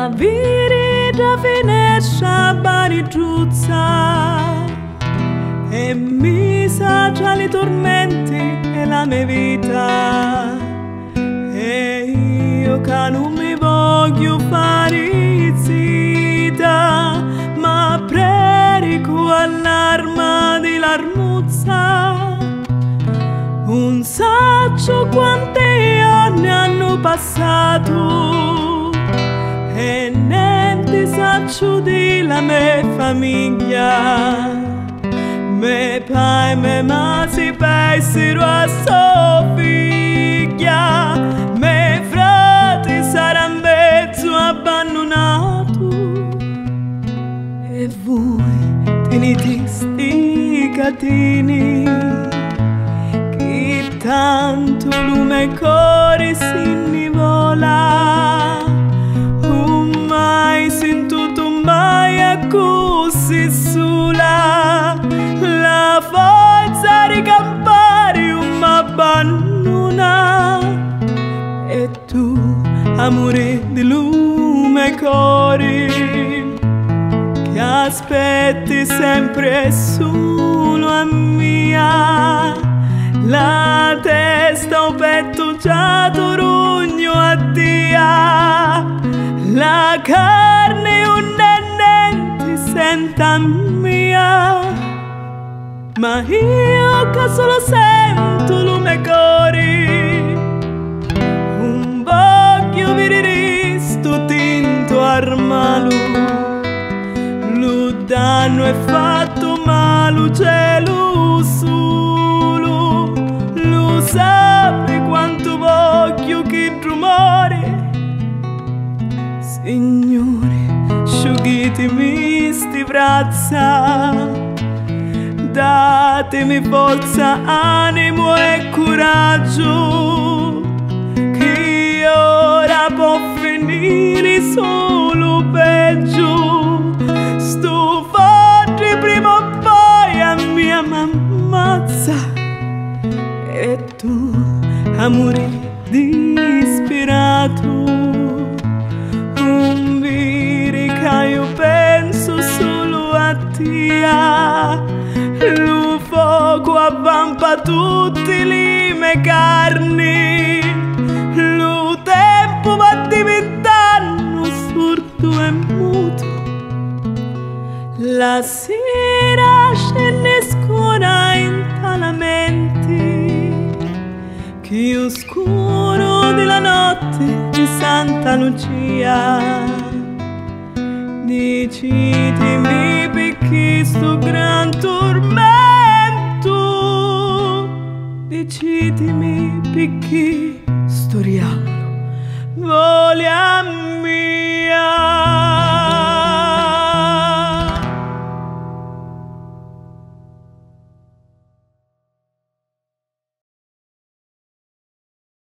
vita finisce a barigiuzza e mi sa già i tormenti e la mia vita, e io che non mi voglio fare zitta, ma predico all'arma di l'armuzza. Un sacco quanti anni hanno passato e niente saccio di la mia famiglia. Me pai e me ma si pensero a sua figlia, me frati saranno mezzo abbandonato e voi tenete sti catini che tanto lume cuore si innivola. Mai sentito mai così sola, la forza di campare mi abbandona, e tu, amore di lume cuore, che aspetti sempre solo a mia, la testa un petto già torugno a dia, la carne un nenente senta mia, ma io che solo sento lume cuore, un voglio vedere sto tinto armalu, lo danno è fatto ma lo cielo solo lo sape quanto voglio che rumore. Signore, sciughitemi sti braccia, datemi forza, animo e coraggio, che ora può finire solo peggio. Sto forte prima o poi a mia mammazza, e tu, amore disperato, io penso solo a te, lo fuoco avvampa tutti le mie carni, lo tempo va diventando sordo e muto, la sera scende scura in talamenti, che oscuro della notte di Santa Lucia. Decidimi perché sto grande